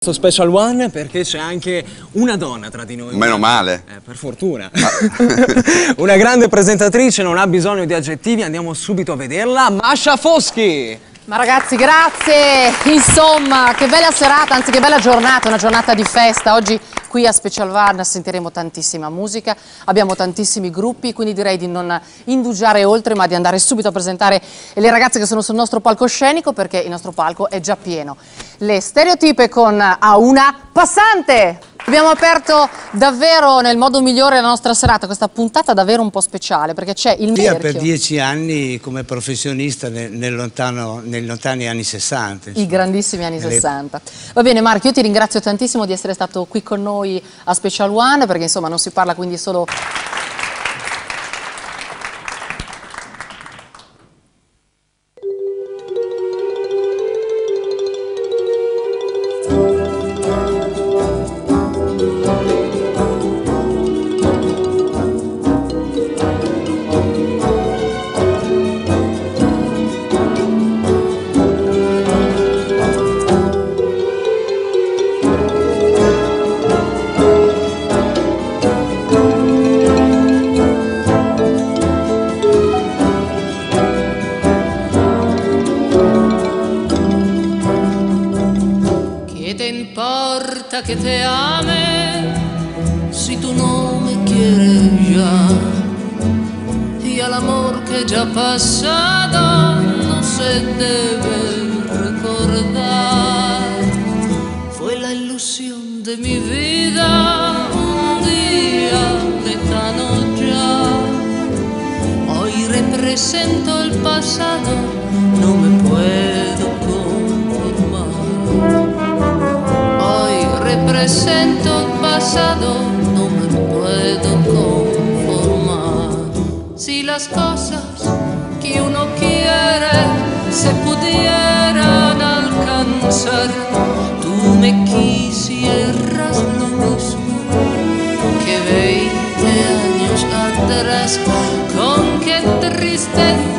Special One perché c'è anche una donna tra di noi. Meno male. Per fortuna. Una grande presentatrice, non ha bisogno di aggettivi, andiamo subito a vederla, Masha Foschi. Ma ragazzi, grazie! Insomma, che bella serata, anzi che bella giornata, una giornata di festa. Oggi qui a Special One sentiremo tantissima musica, abbiamo tantissimi gruppi, quindi direi di non indugiare oltre, ma di andare subito a presentare le ragazze che sono sul nostro palcoscenico, perché il nostro palco è già pieno. Le Stereotipe con A una passante! Abbiamo aperto davvero nel modo migliore la nostra serata, questa puntata davvero un po' speciale, perché c'è il marchio. Per 10 anni come professionista nei lontani anni 60. I grandissimi anni 60. Va bene Marco, io ti ringrazio tantissimo di essere stato qui con noi a Special One, perché insomma non si parla quindi solo... Que te ame si tú no me quieres ya, y al amor que ya ha pasado no se debe recordar. Fue la ilusión de mi vida un día lejano ya, hoy represento el pasado, no me puedo conformar. Represento el pasado, no me puedo conformar. Si las cosas que uno quiere se pudieran alcanzar, tú me quisieras lo mismo que 20 años atrás. Con qué tristeza